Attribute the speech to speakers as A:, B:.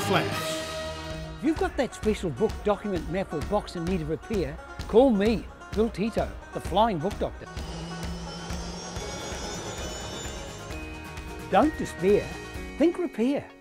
A: Flash.
B: If you've got that special book, document, map or box in need of repair, call me, Bill Tito, the Flying Book Doctor. Don't despair, think repair.